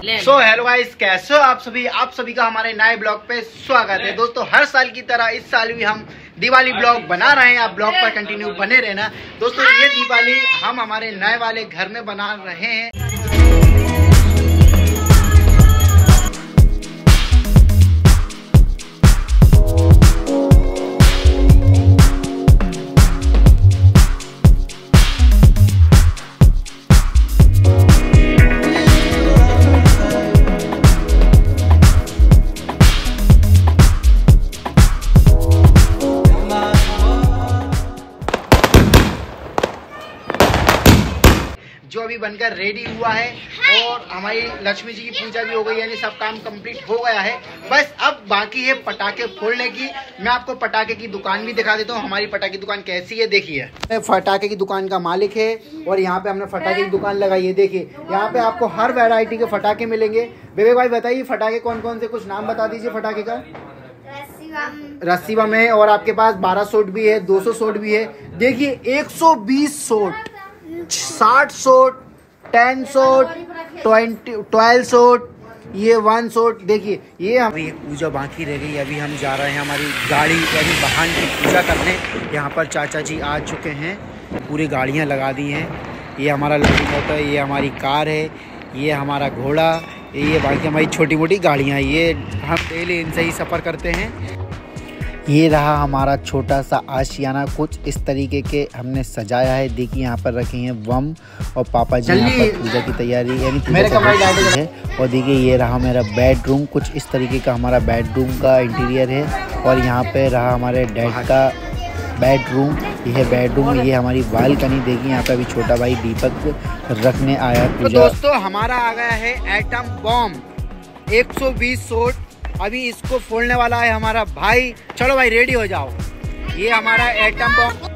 So hello guys, कैसे हो आप सभी का हमारे नए ब्लॉग पे स्वागत है। दोस्तों हर साल की तरह इस साल भी हम दिवाली ब्लॉग बना रहे हैं। आप ब्लॉग पर कंटिन्यू बने रहना। दोस्तों ये दिवाली हम हमारे नए वाले घर में बना रहे हैं। जो अभी बनकर रेडी हुआ है और हमारी लक्ष्मी जी की पूजा भी हो गई, यानी सब काम कंप्लीट हो गया है। बस अब बाकी है पटाखे फोड़ने की। मैं आपको पटाखे की दुकान भी दिखा देता हूँ। हमारी पटाखे की दुकान कैसी है देखिए। पटाखे की दुकान का मालिक है और यहाँ पे हमने पटाखे की दुकान लगाई है। देखिए यहाँ पे आपको हर वैरायटी के पटाखे मिलेंगे। बेबे भाई बताइए पटाखे कौन कौन से, कुछ नाम बता दीजिए पटाखे का। रस्सी बम है और आपके पास 12 शॉट भी है, 200 शॉट भी है। देखिए 120 शॉट, 60 शॉट, 10 शॉट, 12 शॉट, ये 1 शॉट। देखिए ये अभी एक पूजा बाकी रह गई। अभी हम जा रहे हैं हमारी गाड़ी यानी वाहन की पूजा करने। यहाँ पर चाचा जी आ चुके हैं, पूरी गाड़ियाँ लगा दी हैं। ये हमारा लकी मोटर, ये हमारी कार है, ये हमारा घोड़ा, ये बाकी हमारी छोटी मोटी गाड़ियाँ। ये हम डेली इनसे ही सफ़र करते हैं। ये रहा हमारा छोटा सा आशियाना, कुछ इस तरीके के हमने सजाया है। देखिए यहाँ पर रखे हैं बम और पापा जी यहाँ पर पूजा की तैयारी यानी है। और देखिए ये रहा मेरा बेडरूम, कुछ इस तरीके का हमारा बेडरूम का इंटीरियर है। और यहाँ पे रहा हमारे डैड का बेडरूम, ये है बेडरूम। ये हमारी बालकनी। देखिए यहाँ पे अभी छोटा भाई दीपक रखने आया पूजा। तो दोस्तों हमारा आ गया है एटम बॉम्ब 120 शॉट। अभी इसको फोड़ने वाला है हमारा भाई। चलो भाई रेडी हो जाओ। ये हमारा एटम बॉम्ब